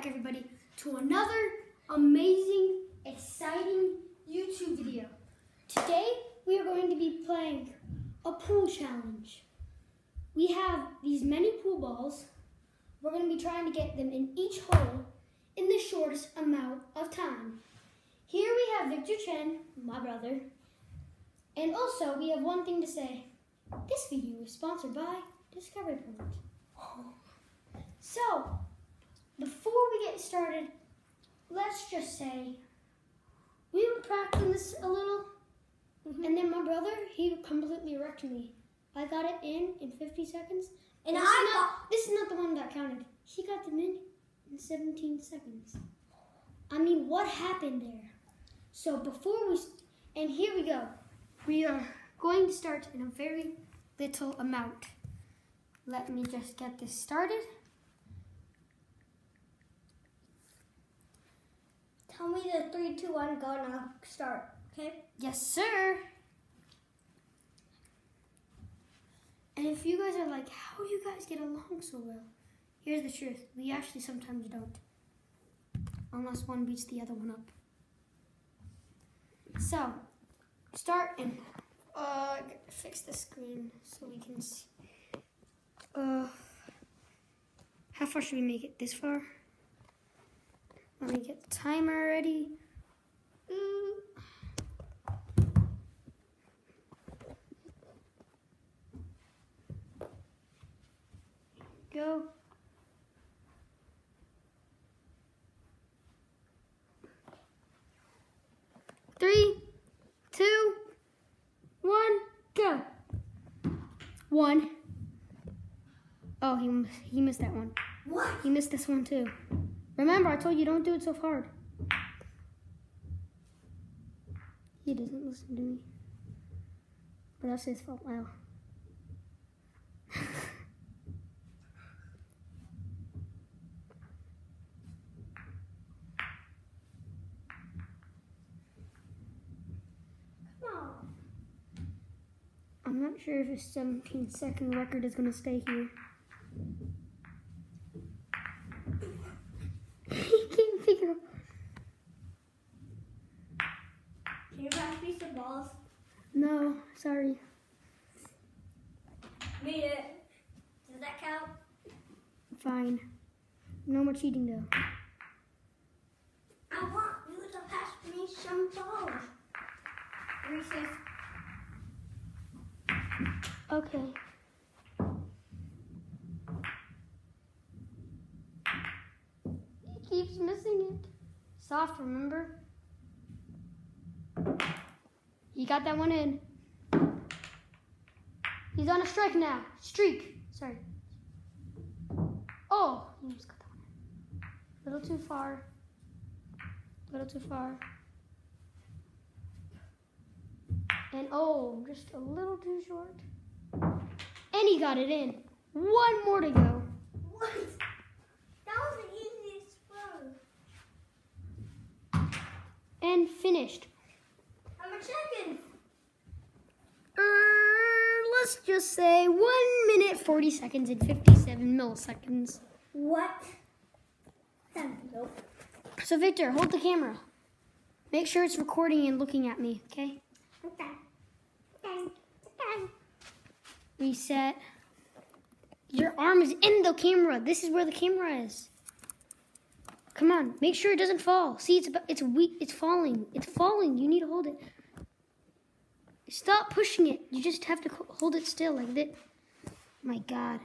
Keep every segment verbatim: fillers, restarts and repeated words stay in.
back, everybody, to another amazing, exciting YouTube video. Today, we are going to be playing a pool challenge. We have these many pool balls. We're going to be trying to get them in each hole in the shortest amount of time. Here we have Victor Chen, my brother, and also we have one thing to say. This video is sponsored by Discovery Point. So, before we get started, let's just say we were practicing this a little, mm-hmm. and then my brother, he completely wrecked me. I got it in in fifty seconds, and this, I is not, this is not the one that counted. He got them in in seventeen seconds. I mean, what happened there? So before we, and here we go. We are going to start in a very little amount. Let me just get this started. Tell me the three, two, one, go, and I'll start, okay? Yes, sir. And if you guys are like, how do you guys get along so well? Here's the truth. We actually sometimes don't. Unless one beats the other one up. So, start and uh, fix the screen so we can see. Uh, how far should we make it? This far? Let me get the timer ready. Ooh. Go. Three, two, one, go. One. Oh, he he missed that one. What? He missed this one too. Remember, I told you don't do it so hard. He doesn't listen to me. But that's his fault. Wow. I'm not sure if his seventeen second record is going to stay here. He can't figure out. Can you pass me some balls? No, sorry. Made it. Does that count? Fine. No more cheating though. I want you to pass me some balls. Reese's. Okay. He keeps missing it. Soft, remember? He got that one in. He's on a strike now. Streak. Sorry. Oh, he almost got that one in. A little too far. A little too far. And oh, just a little too short. And he got it in. One more to go. What? That was the easiest throw. And finished. How much seconds? Uh, let's just say one minute, forty seconds, and fifty-seven milliseconds. What? Nope. So Victor, hold the camera. Make sure it's recording and looking at me, okay? Okay. Okay. Okay. Reset. Your arm is in the camera. This is where the camera is. Come on, make sure it doesn't fall. See, it's about, it's weak. It's falling. It's falling. You need to hold it. Stop pushing it. You just have to hold it still like that. My God.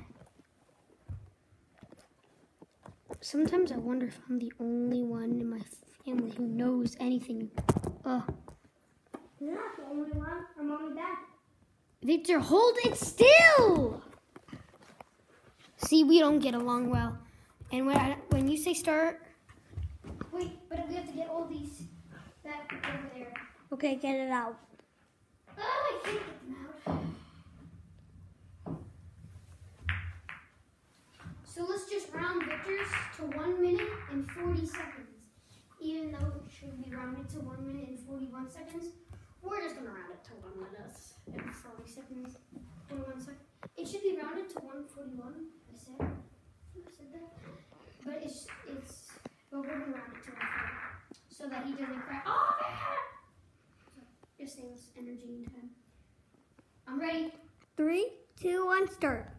Sometimes I wonder if I'm the only one in my family who knows anything. Ugh. You're not the only one. I'm only that. Victor, hold it still! See, we don't get along well. And when I, when you say start... Wait, but we have to get all these back over there. Okay, get it out. Oh, I can't get them out. So let's just round Victor's to one minute and forty seconds. Even though it should be rounded to one minute and forty-one seconds. We're just gonna round it to one minute and forty seconds. twenty-one seconds. It should be rounded to one forty-one. I said, I said that, but it's it's him around it till I fall. So that he doesn't cry. Oh, man! So just saves energy and time. I'm ready. Three, two, one, start.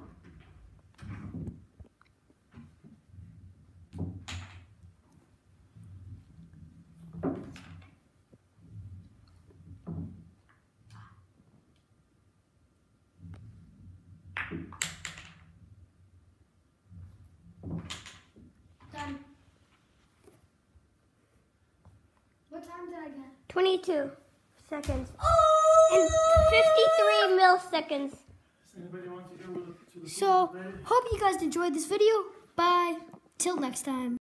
Done. What time did I get? twenty-two seconds. And fifty-three milliseconds. Does anybody want to go with the, to the So, food today? hope you guys enjoyed this video. Bye. Till next time.